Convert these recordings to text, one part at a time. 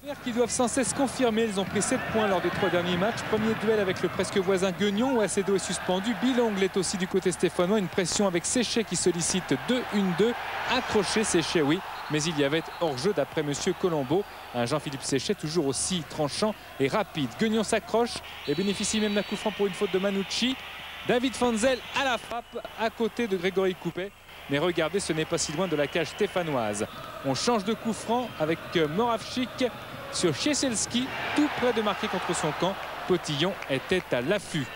Qui doivent sans cesse confirmer, ils ont pris 7 points lors des 3 derniers matchs. Premier duel avec le presque voisin Guignon où Acedo est suspendu. Bilongle est aussi du côté stéphanois. Une pression avec Séchet qui sollicite 2-1-2. Accroché Séchet, oui, mais il y avait hors-jeu d'après monsieur Colombo. Un Jean-Philippe Séchet toujours aussi tranchant et rapide. Guignon s'accroche et bénéficie même d'un coup franc pour une faute de Manucci. David Fanzel à la frappe à côté de Grégory Coupet. Mais regardez, ce n'est pas si loin de la cage stéphanoise. On change de coup franc avec Moravchik sur Chieselski, tout près de marquer contre son camp. Potillon était à l'affût.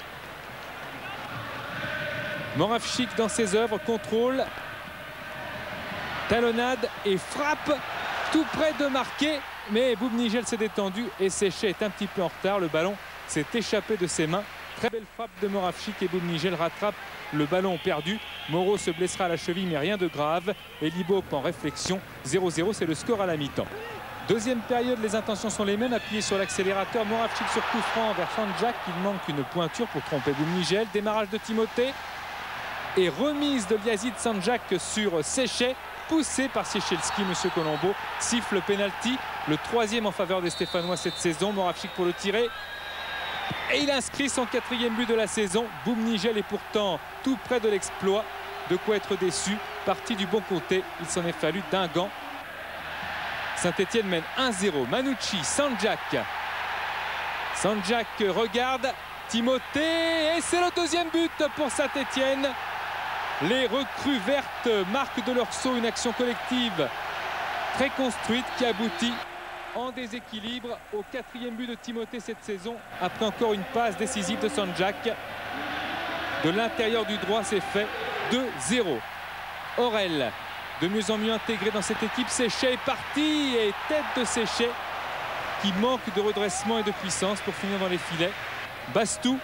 Moravchik dans ses œuvres, contrôle, talonnade et frappe tout près de marquer. Mais Boubnigel s'est détendu et Séchet est un petit peu en retard. Le ballon s'est échappé de ses mains. Très belle frappe de Moravchik et Boubnigel rattrape le ballon perdu. Moreau se blessera à la cheville mais rien de grave. Et Libop en réflexion. 0-0, c'est le score à la mi-temps. Deuxième période, les intentions sont les mêmes. Appuyé sur l'accélérateur, Moravchik sur coup franc vers Sanjak. Il manque une pointure pour tromper Boubnigel. Démarrage de Timothée. Et remise de Yazid Sanjak sur Séchet. Poussé par Siechelski, monsieur Colombo. Siffle le pénalty. Le 3e en faveur des Stéphanois cette saison. Moravchik pour le tirer. Et il inscrit son 4e but de la saison. Boubnigel est pourtant tout près de l'exploit. De quoi être déçu. Parti du bon côté. Il s'en est fallu d'un gant. Saint-Etienne mène 1-0. Manucci, Sanjak. Sanjak regarde. Timothée. Et c'est le 2e but pour Saint-Etienne. Les recrues vertes marquent de leur saut une action collective très construite qui aboutit en déséquilibre au 4e but de Timothée cette saison. Après encore une passe décisive de Sanjak. De l'intérieur du droit, c'est fait 2-0. Aurel, de mieux en mieux intégré dans cette équipe. Séchet est parti et tête de Séchet qui manque de redressement et de puissance pour finir dans les filets. Bastou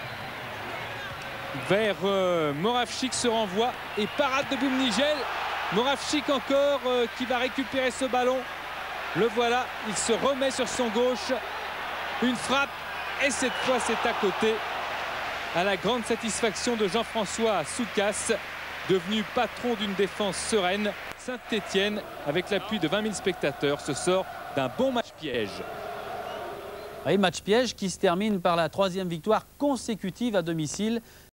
vers Moravchik se renvoie et parade de Boubnigel. Moravchik encore qui va récupérer ce ballon. Le voilà, il se remet sur son gauche. Une frappe et cette fois c'est à côté. À la grande satisfaction de Jean-François Soucas, devenu patron d'une défense sereine. Saint-Etienne, avec l'appui de 20 000 spectateurs, se sort d'un bon match piège. Oui, match piège qui se termine par la 3e victoire consécutive à domicile